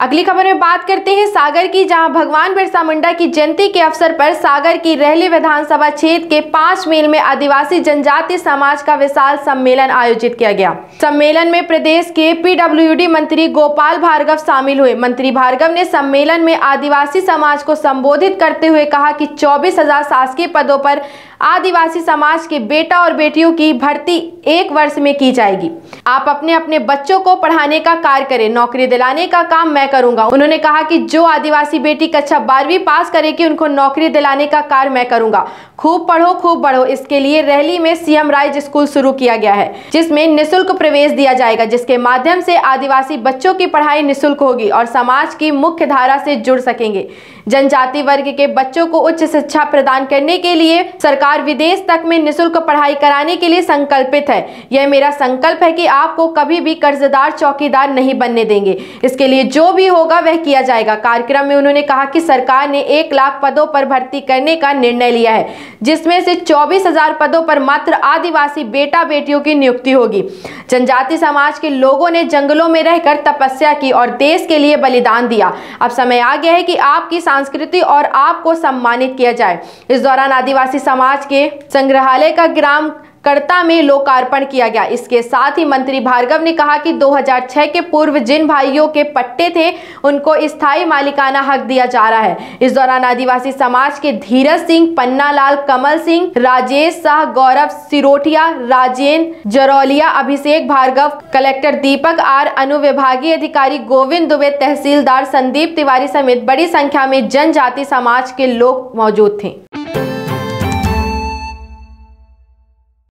अगली खबर में बात करते हैं सागर की, जहां भगवान बिरसा मुंडा की जयंती के अवसर पर सागर की रहली विधानसभा क्षेत्र के 5 मील में आदिवासी जनजाति समाज का विशाल सम्मेलन आयोजित किया गया। सम्मेलन में प्रदेश के पीडब्ल्यूडी मंत्री गोपाल भार्गव शामिल हुए। मंत्री भार्गव ने सम्मेलन में आदिवासी समाज को संबोधित करते हुए कहा कि 24,000 शासकीय पदों पर आदिवासी समाज के बेटा और बेटियों की भर्ती 1 वर्ष में की जाएगी। आप अपने अपने बच्चों को पढ़ाने का कार्य करें, नौकरी दिलाने का काम मैं करूंगा। उन्होंने कहा कि जो आदिवासी बेटी कक्षा 12वीं पास करेगी उनको नौकरी दिलाने का कार्य मैं करूंगा। खूब पढ़ो खूब बढ़ो। इसके लिए रहली में सीएम राइज स्कूल शुरू किया गया है, जिसमें निःशुल्क प्रवेश दिया जाएगा, जिसके माध्यम से आदिवासी बच्चों की पढ़ाई निःशुल्क होगी और समाज की मुख्य धारा से जुड़ सकेंगे। जनजाति वर्ग के बच्चों को उच्च शिक्षा प्रदान करने के लिए सरकार विदेश तक में निःशुल्क पढ़ाई कराने के लिए संकल्पित है। यह मेरा संकल्प है कि आपको कभी भी कर्जदार चौकीदार नहीं बनने देंगे। इसके लिए जो भी होगा वह किया जाएगा। कार्यक्रम में उन्होंने कहा कि सरकार ने 1 लाख पदों पर भर्ती करने का निर्णय लिया है, जिसमें से 24,000 पदों पर मात्र आदिवासी बेटा बेटियों की नियुक्ति होगी। जनजाति समाज के लोगों ने जंगलों में रहकर तपस्या की और देश के लिए बलिदान दिया। अब समय आ गया है कि आपकी संस्कृति और आपको सम्मानित किया जाए। इस दौरान आदिवासी समाज के संग्रहालय का ग्राम कर्ता में लोकार्पण किया गया। इसके साथ ही मंत्री भार्गव ने कहा कि 2006 के पूर्व जिन भाइयों के पट्टे थे उनको स्थायी मालिकाना हक दिया जा रहा है। इस दौरान आदिवासी समाज के धीरज सिंह, पन्ना लाल, कमल सिंह, राजेश शाह, गौरव सिरोठिया, राजेंद्र जरौलिया, अभिषेक भार्गव, कलेक्टर दीपक आर, अनुविभागीय अधिकारी गोविंद दुबे, तहसीलदार संदीप तिवारी समेत बड़ी संख्या में जनजाति समाज के लोग मौजूद थे।